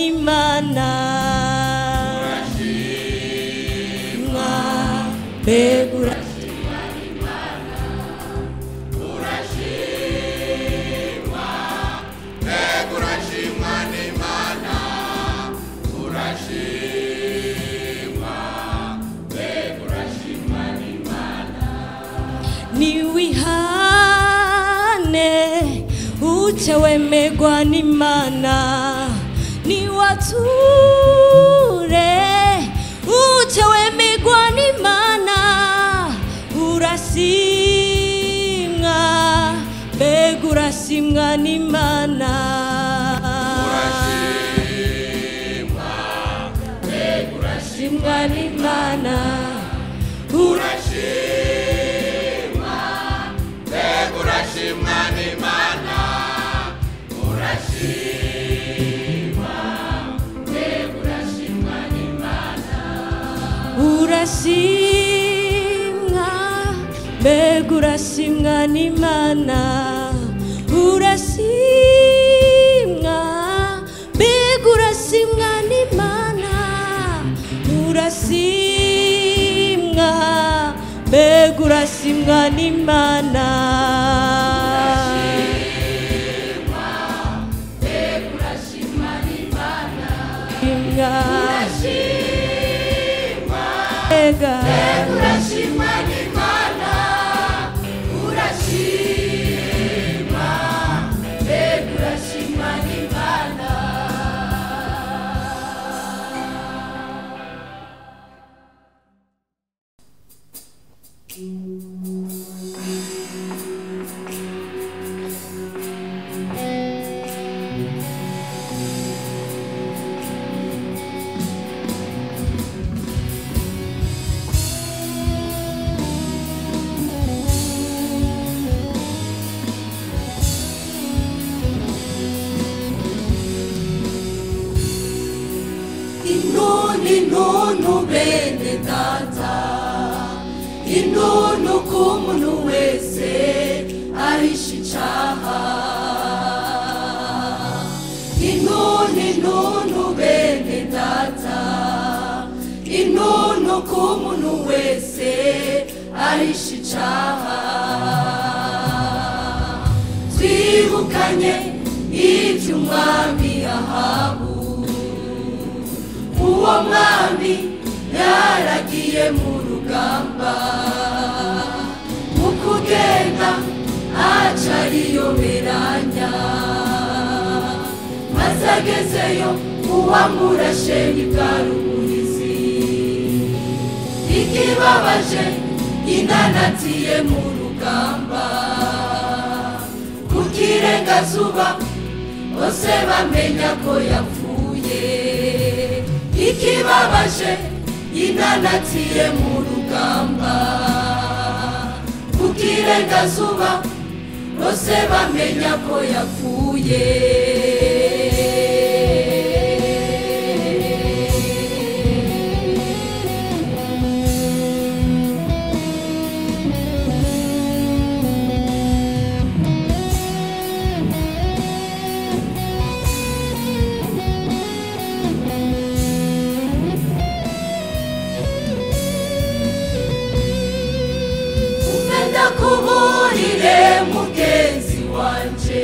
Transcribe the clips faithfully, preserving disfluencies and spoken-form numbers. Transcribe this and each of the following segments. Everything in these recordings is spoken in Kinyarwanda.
n'Imana urashimwa begura niwihane uchewemegwa n'Imana niwature uchewemegwa n'Imana urasimwa begurasimwa n'Imana urasimwa begurasimwa n'Imana urashimwa begurashimwa n'Imana urashimwa begurashimwa n'Imana urashimwa begurashimwa n'Imana urashimwa begurashimwa n'Imana urashimwa begurasimwa n'Imana begurashimwa n'Imana urashimwa begurashimwa n'Imana urashimwa begurashimwa n'Imana inunu bene data inunu k'umuntu wese ahisha icaha inunu inunu bene data inunu k'umuntu wese ahisha icaha twibukanye ivy'umwami Ahabu uwo mwami yaragiye mu rugamba mu kugenda aca ariyoberanya maze agezeyo uwamurashe bwari umuhizi ikibabaje inanatiye mu rugamba ku kirengazuba bose bamenya ko yapfuye ikibabaje inanatiye mu rugamba ku kirengazuba bose bamenya ko yapfuye kuburire mugenzi wanje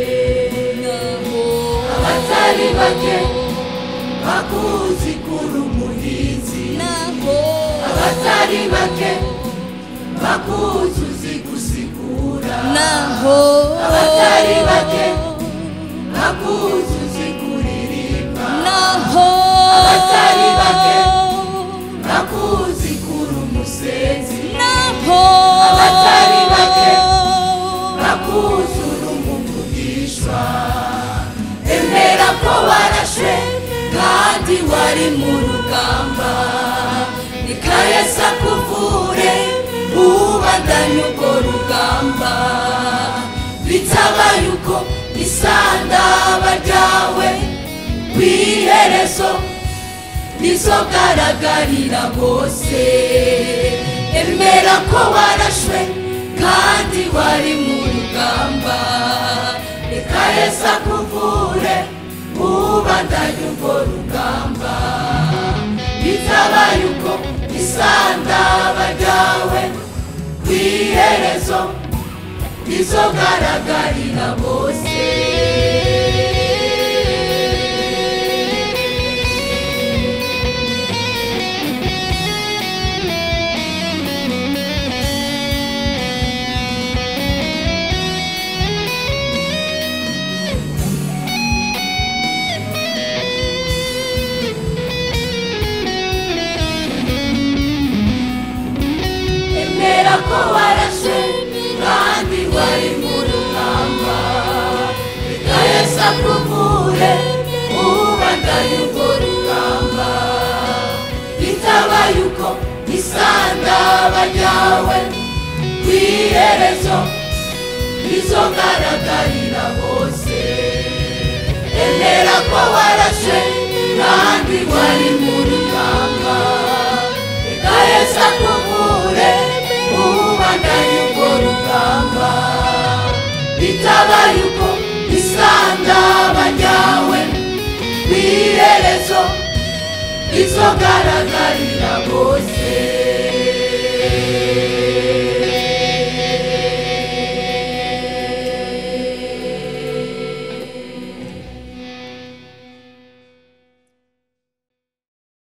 abatari bake bakuzi kuri umuhinzi abatari bake bakuzi uzi gusigura abatari bake bakuzi uzi kuririmba abatari bake bakuzi kuri umusenzi abatari bake bakuzura umuvugishwa emera ko warashwe kandi wari mu rugamba nikayesa kuvure ubandanye urwo rugamba bitaba yuko isandaba ryawe kw'iherezo rizogaragarira bose emera ko warashwe kandi wari mu rugamba reka Yesu akuvure ubandanye urwo rugamba bitabaye uko isandaba ryawe kw'iherezo rizogaragarira bose. Ko warashe kandi wari mu rugamba reka Yesu akuvure ubandanye urwo rugamba bitabaye uko isandaba ryawe kw'iherezo rizogaragarira bose. Emera ko warashe kandi wari mu rugamba reka Yesu akuvure ubandanye urwo rugamba bitabaye uko isandaba ryawe kw'iherezo rizogaragarira